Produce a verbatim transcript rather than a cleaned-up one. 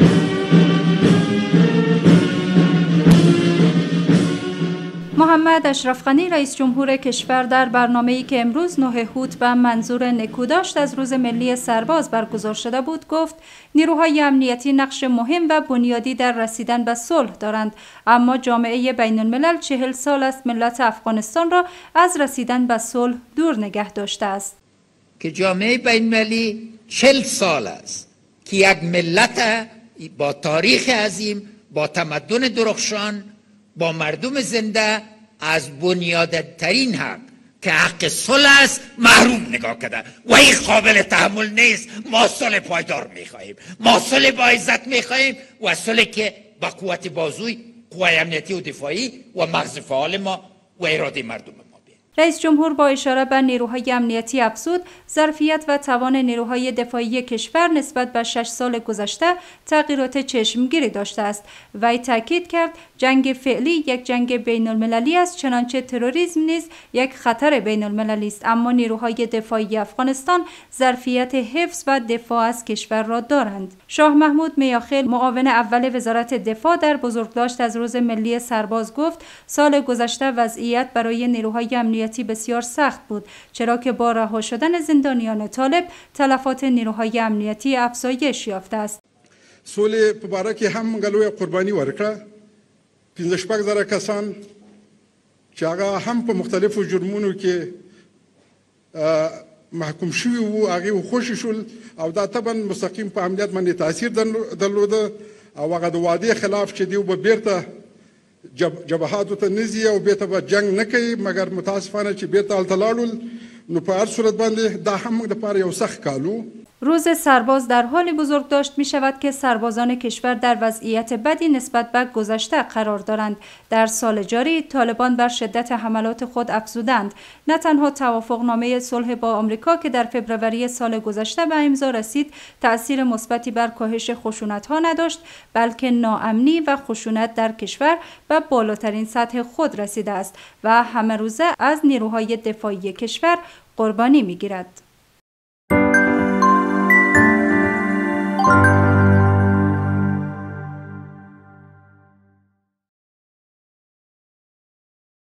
محمد اشرف رئیس جمهور کشور در برنامه‌ای که امروز نه هوت و منظور نکوداشت از روز ملی سرباز برگزار شده بود گفت نیروهای امنیتی نقش مهم و بنیادی در رسیدن به صلح دارند، اما جامعه بین الملل چهل سال است ملت افغانستان را از رسیدن به صلح دور نگه داشته است. که جامعه بین المللی چهل سال است که یک ملت با تاریخ عظیم، با تمدن درخشان، با مردم زنده از بنیادترین حق که حق صلح است محروم نگاه کرده و این قابل تحمل نیست. ما صلح پایدار میخواهیم، ما صلح با عزت میخواهیم و صلح که با قوت بازوی قوای امنیتی و دفاعی و مغز فعال ما و اراده مردم ما. رئیس جمهور با اشاره به نیروهای امنیتی افزود ظرفیت و توان نیروهای دفاعی کشور نسبت به شش سال گذشته تغییرات چشمگیری داشته است. وی تاکید کرد جنگ فعلی یک جنگ بین المللی است، چنانچه تروریسم نیز یک خطر بین المللی است، اما نیروهای دفاعی افغانستان ظرفیت حفظ و دفاع از کشور را دارند. شاه محمود میاخیل معاون اول وزارت دفاع در بزرگداشت از روز ملی سرباز گفت سال گذشته وضعیت برای نیروهای امنیتی بسیار سخت بود، چرا که با رها شدن زندانیان طالب تلفات نیروهای امنیتی افزایش یافته است. سول په باره کې هم غلوی قربانی ورکړه، پنځه شپږ زره کسان چې هغه هم په مختلفو جرمونو کې محکوم شوي وو هغې خوشي شول او دا طبعا مستقیم په امنیت باندې تاثیر درلوده او هغه د وعدې خلاف چې دیو به بیرته جبهاتو ته نزي او بیرته به جنگ نه کوي، مګر متاسفانه چې بیرته هلته لاړل نو په هر صورت باندې دا هم موږ دپاره یو سخت کالو. روز سرباز در حال بزرگداشت می شود که سربازان کشور در وضعیت بدی نسبت به گذشته قرار دارند. در سال جاری طالبان بر شدت حملات خود افزودند. نه تنها توافقنامه صلح با آمریکا که در فوریه سال گذشته به امضا رسید تأثیر مثبتی بر کاهش خشونت‌ها نداشت، بلکه ناامنی و خشونت در کشور به بالاترین سطح خود رسیده است و همه روزه از نیروهای دفاعی کشور قربانی می گیرد.